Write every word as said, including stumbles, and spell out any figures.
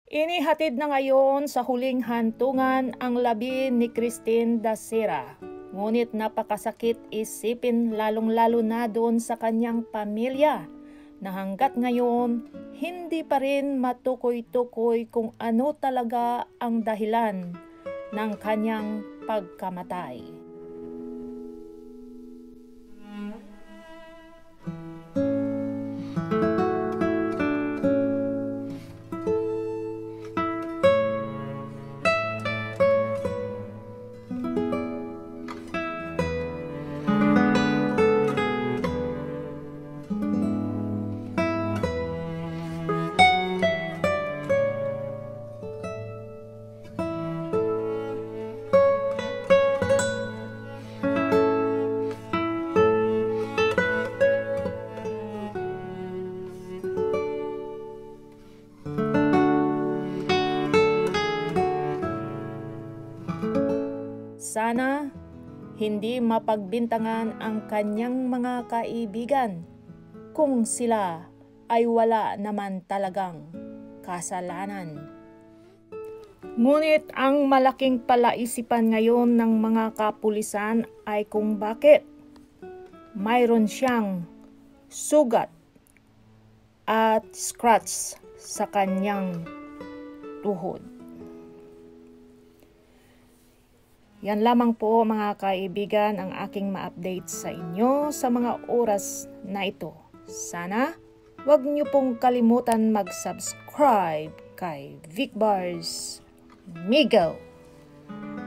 Inihatid na ngayon sa huling hantungan ang labi ni Christine Dacera. Ngunit napakasakit isipin lalong-lalo na doon sa kanyang pamilya na hanggat ngayon hindi pa rin matukoy-tukoy kung ano talaga ang dahilan ng kanyang pagkamatay. Sana hindi mapagbintangan ang kanyang mga kaibigan kung sila ay wala naman talagang kasalanan. Ngunit ang malaking palaisipan ngayon ng mga kapulisan ay kung bakit mayroon siyang sugat at scratch sa kanyang tuhod. Yan lamang po mga kaibigan ang aking ma-update sa inyo sa mga oras na ito. Sana wag niyo pong kalimutan mag-subscribe kay Vic Bars Migo.